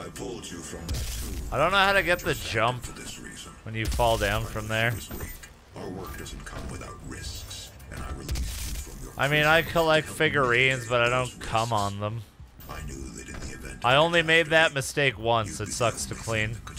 I pulled you from that tomb. I don't know how to get the jump For this reason. when you fall down from there. Our work doesn't come without risks, and I released you from your I mean, I collect figurines, but I don't come on them. I knew that in the event I only made that mistake once. It sucks to clean.